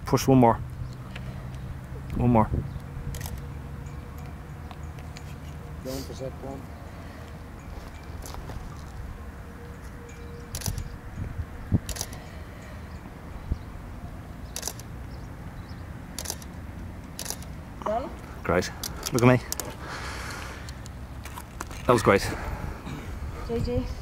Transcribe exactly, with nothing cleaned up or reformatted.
Push one more. One more. Going for set one. Done? Great. Look at me. That was great. J J.